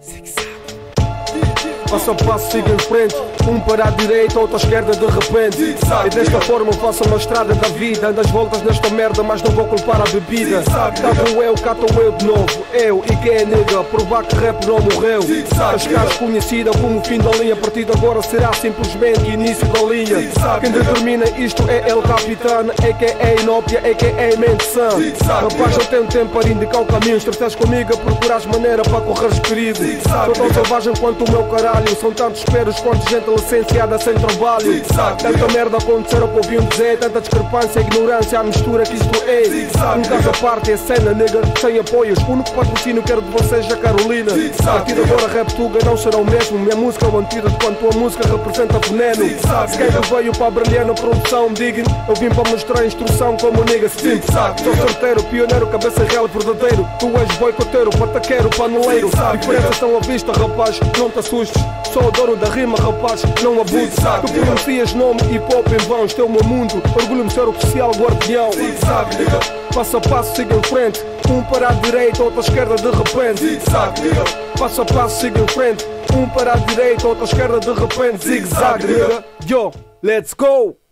Passo a passo, sigo em frente. Um para a direita, outro à esquerda de repente. E desta forma faço uma estrada da vida. Ando às voltas nesta merda, mas não vou culpar a bebida. Cato eu, cato eu de novo. Eu e quem é nega, provar que rap não morreu. As caras conhecidas como o fim da linha. A partir de agora será simplesmente início da linha. Quem determina isto é El Capitano, a.k.a. Inópia, a.k.a. Mente Sã. Rapaz, não tenho tempo para indicar o caminho. Se estás comigo a procurar maneira para correres perigo. Sou tão selvagem quanto o meu caralho. São tantos esperos quanto gente licenciada sem trabalho. Tanta merda acontecer ao povinho dizer. Tanta discrepância, ignorância, a mistura que isto é. Um caso à parte é cena, nega, sem apoios. O único patrocínio quero de vocês é Carolina. A partir de agora rap tuga não será o mesmo. Minha música é o antídoto quanto a música representa veneno. Se quem veio para brilhar na produção digno, eu vim para mostrar a instrução como nega Steve. Sou certeiro, pioneiro, cabeça real verdadeiro. Tu és boicoteiro, pataqueiro, paneleiro. Diferenças estão à vista, rapaz, não te assustes. Sou o dono da rima, rapaz, não abuses. Tu pronuncias nome e pop em vão. Este é o meu mundo, orgulho-me ser oficial guardião. Passo a passo, sigo em frente. Um para a direita, outro à esquerda de repente. Passo a passo, sigo em frente. Um para a direita, outro à esquerda de repente. Zig-zag, nigga. Yo, let's go!